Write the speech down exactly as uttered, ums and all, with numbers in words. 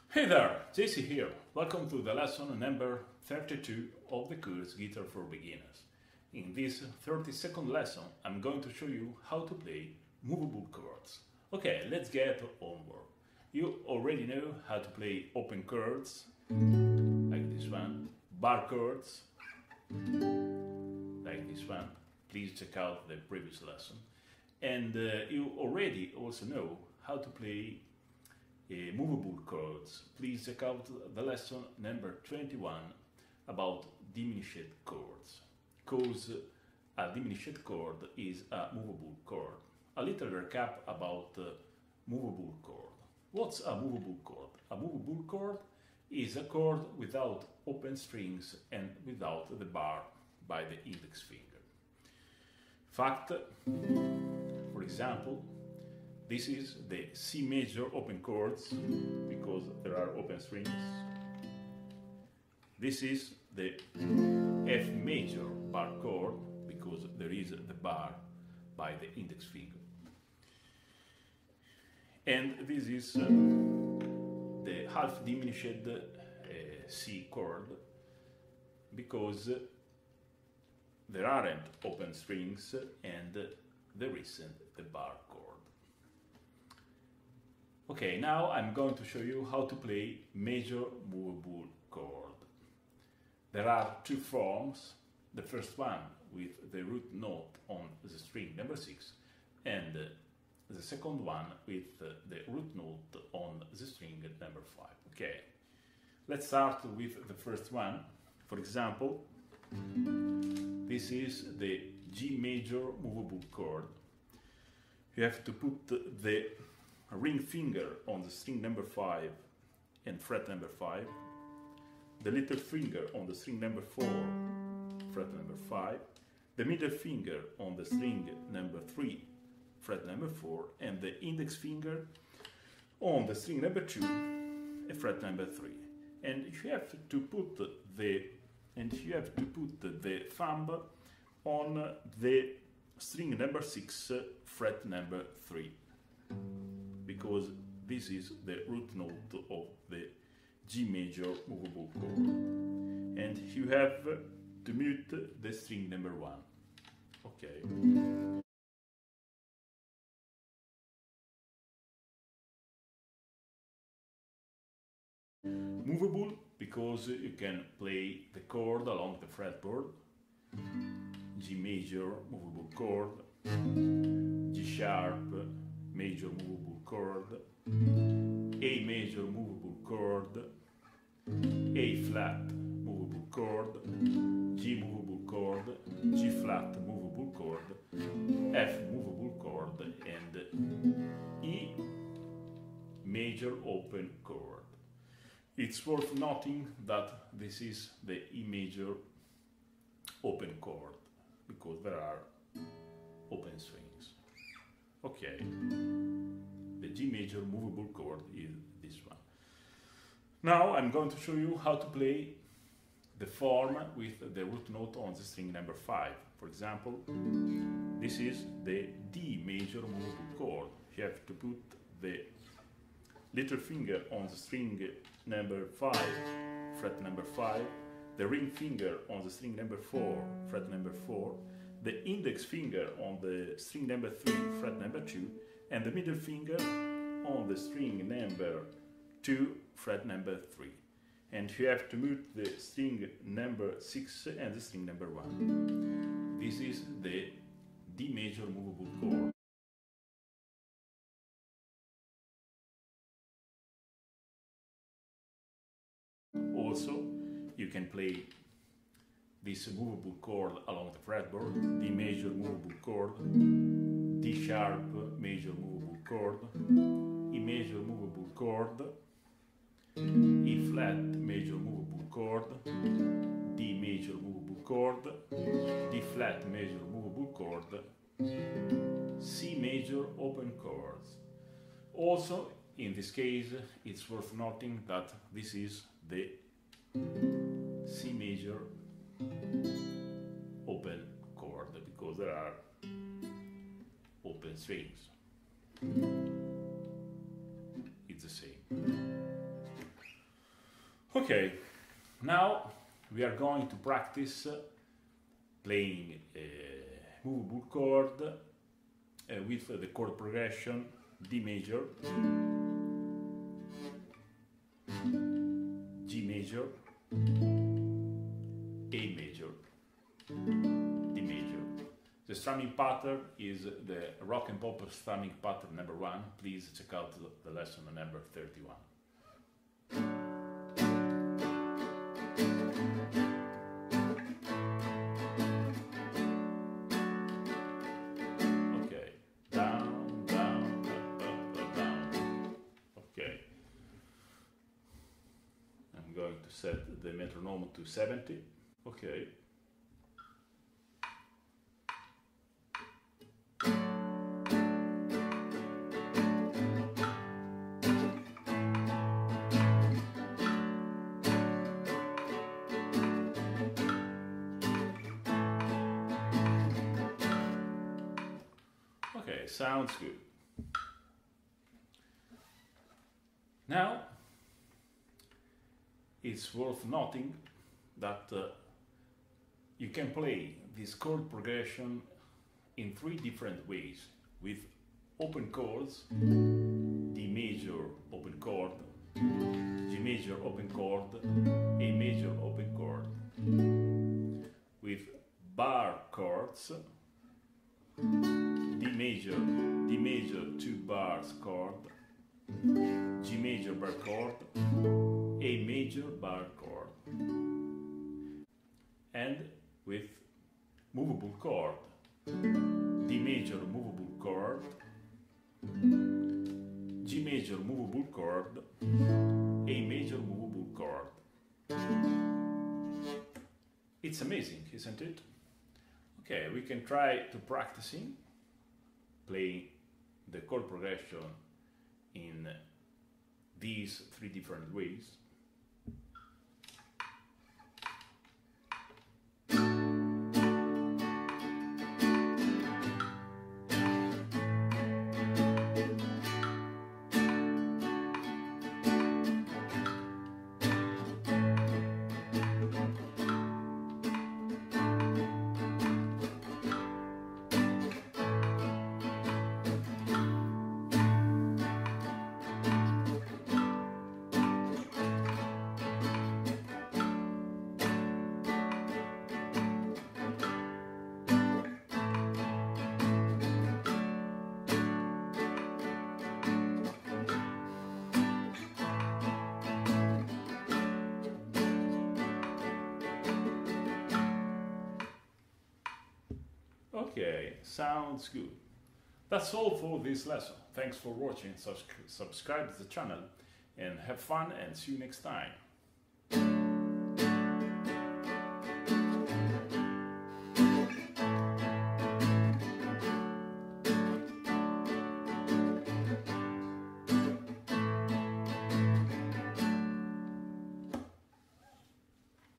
Hey there, J C here. Welcome to the lesson number thirty-two of the course Guitar for Beginners. In this thirty second lesson, I'm going to show you how to play movable chords. Okay, let's get onward. You already know how to play open chords, like this one, bar chords, like this one. Please check out the previous lesson. And uh, you already also know how to play uh, movable chords. Please check out the lesson number twenty-one about diminished chords. Because a diminished chord is a movable chord. A little recap about uh, movable chord. What's a movable chord? A movable chord is a chord without open strings and without the bar by the index finger. Fact, for example, this is the C major open chords because there are open strings. This is the F major bar chord because there is the bar by the index finger. And this is uh, the half diminished uh, C chord because there aren't open strings and there isn't the bar chord. Okay, now I'm going to show you how to play major movable chord. There are two forms. The first one with the root note on the string number six, and uh, the second one with uh, the root note on the string number five. Okay, let's start with the first one. For example, this is the G major movable chord. You have to put the ring finger on the string number five and fret number five, the little finger on the string number four, fret number five, the middle finger on the string number three, fret number four, and the index finger on the string number two, fret number three. And you have to put the and you have to put the thumb on the string number six, fret number three, because this is the root note of the G major movable chord. And you have to mute the string number one. Okay. Movable because you can play the chord along the fretboard. G major movable chord, G sharp major movable chord, A major movable chord, A flat movable chord, G movable chord, G flat movable chord, F movable chord, and E major open chord. It's worth noting that this is the E major open chord because there are open strings. Okay, the G major movable chord is this one. Now I'm going to show you how to play the form with the root note on the string number five. For example, this is the D major movable chord. You have to put the little finger on the string number five, fret number five, the ring finger on the string number four, fret number four, the index finger on the string number three, fret number two, and the middle finger on the string number two, fret number three. And you have to mute the string number six and the string number one. This is the D major movable chord. Also, you can play this movable chord along the fretboard, D major movable chord, D sharp major movable chord, E major movable chord, E flat major movable chord, D major movable chord, D flat major movable chord, C major open chords. Also, in this case, it's worth noting that this is the C major open chord because there are open strings. It's the same. Okay, now we are going to practice uh, playing a movable chord uh, with uh, the chord progression D major, G major, A major, D major. The strumming pattern is the rock and pop strumming pattern number one. Please check out the lesson on number thirty-one. Okay, down, down, up, up, up, down. Okay. I'm going to set the metronome to seventy. Okay. Okay, sounds good. Now, it's worth noting that uh, you can play this chord progression in three different ways, with open chords, D major open chord, G major open chord, A major open chord, with bar chords, D major, D major two bars chord, G major bar chord, A major bar chord, and with movable chord, D major movable chord, G major movable chord, A major movable chord. It's amazing, isn't it? Okay, we can try to practicing playing the chord progression in these three different ways. Okay, sounds good. That's all for this lesson. Thanks for watching. Subscri- subscribe to the channel and have fun, and see you next time.